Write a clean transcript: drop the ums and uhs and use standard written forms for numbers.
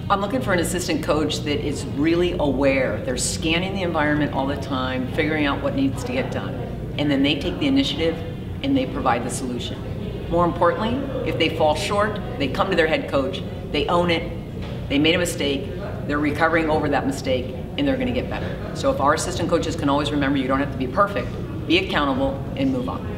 I'm looking for an assistant coach that is really aware. They're scanning the environment all the time, figuring out what needs to get done. And then they take the initiative and they provide the solution. More importantly, if they fall short, they come to their head coach, they own it, they made a mistake, they're recovering over that mistake, and they're gonna get better. So if our assistant coaches can always remember you don't have to be perfect, be accountable, and move on.